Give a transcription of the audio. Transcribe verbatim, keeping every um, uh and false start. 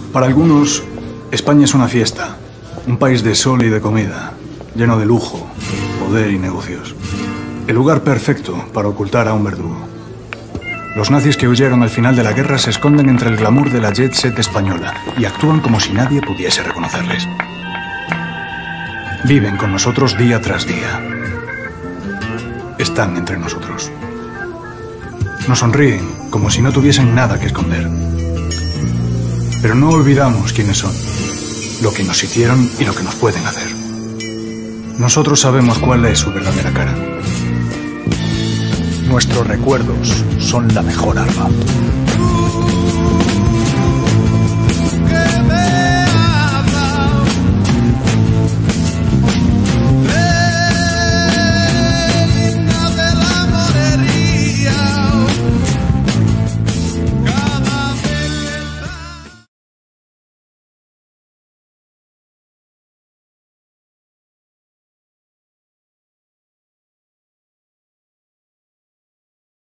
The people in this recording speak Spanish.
Para algunos, España es una fiesta, un país de sol y de comida, lleno de lujo, poder y negocios. El lugar perfecto para ocultar a un verdugo. Los nazis que huyeron al final de la guerra se esconden entre el glamour de la jet set española y actúan como si nadie pudiese reconocerles. Viven con nosotros día tras día. Están entre nosotros. Nos sonríen como si no tuviesen nada que esconder. Pero no olvidamos quiénes son, lo que nos hicieron y lo que nos pueden hacer. Nosotros sabemos cuál es su verdadera cara. Nuestros recuerdos son la mejor arma.